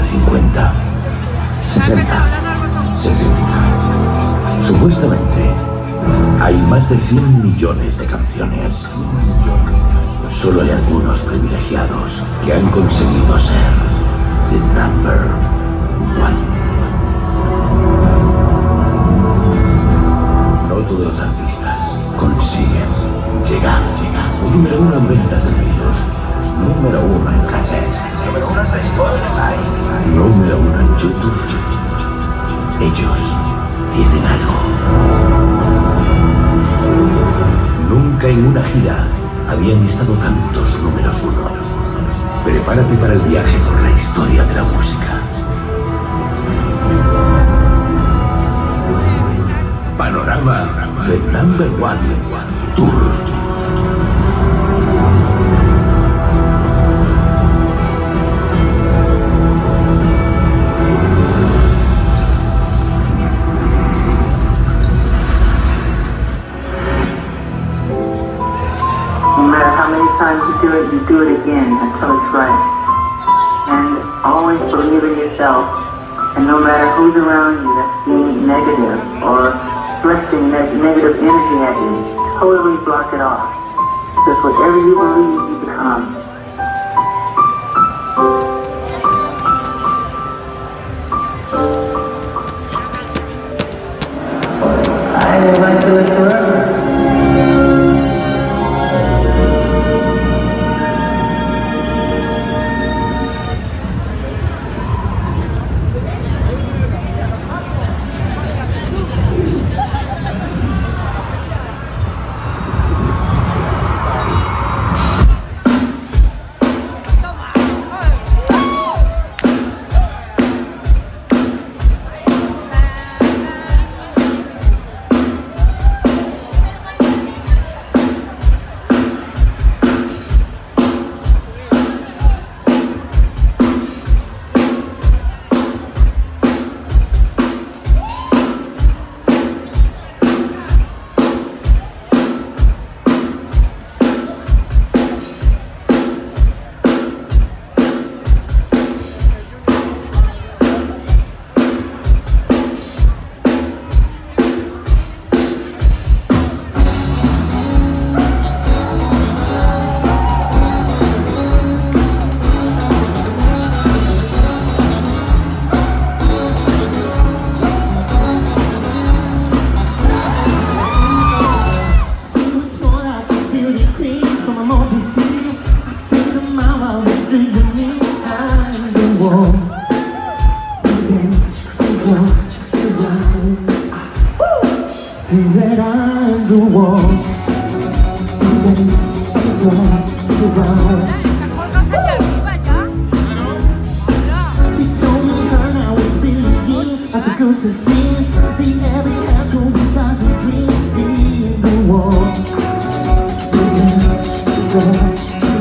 50, 60, 70. Supuestamente, hay más de 100 millones de canciones. Solo hay algunos privilegiados que han conseguido ser the number one. No todos los artistas consiguen llegar. Número 1 en ventas de discos. Número 1 en cassettes. Número 1 en Spotify. Número 1 en YouTube. Ellos tienen algo. Nunca en una gira habían estado tantos números 1. Prepárate para el viaje por la historia de la música. Panorama The Number One Tour. No matter how many times you do it again until it's right. And always believe in yourself. And no matter who's around you that's being negative or reflecting that negative energy at you, totally block it off. Because whatever you believe, you become. I would like to live forever. That I'm the one who dance around. She told me her now it's been as a good to see. The every hand could be as a dream. Being the one who dance around.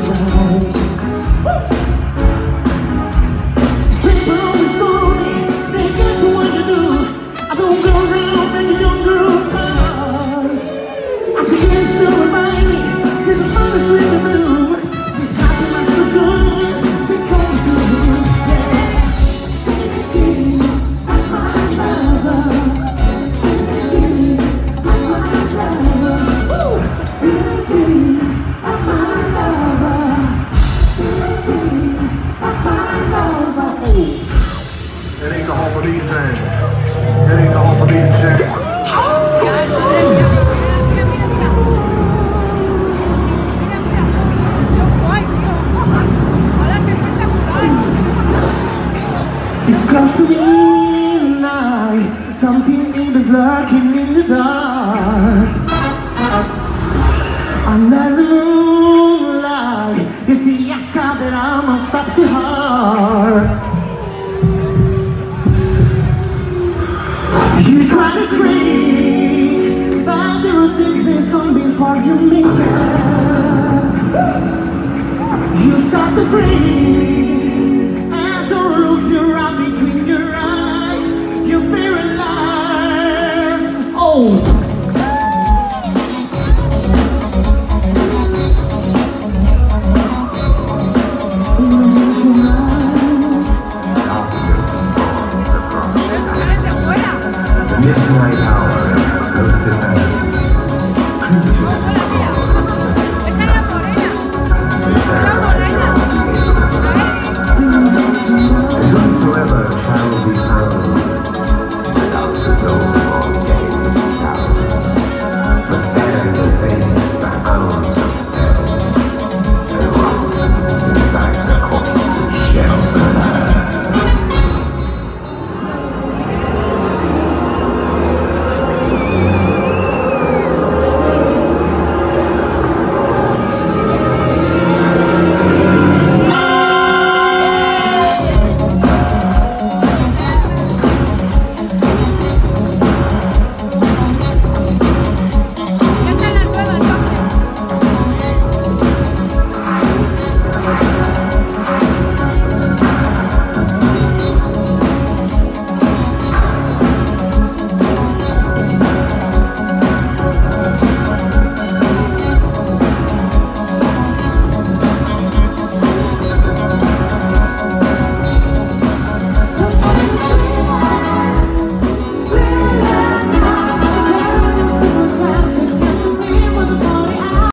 People always told me they get to what to do. I don't go around making young girls hearts. I see them still remind me, just as fun as we can do. This happiness is good, take on to you, yeah. Please, I'm my lover. Please, I'm my lover. Please, I'm my lover. Please, I'm my lover. It ain't the home for these things. It ain't the home for these things. It's close to midnight. Something is lurking in the dark. Under the moonlight, you see I saw that I must stop too hard. You try to scream, but there are things that some before you make it. You start to freeze.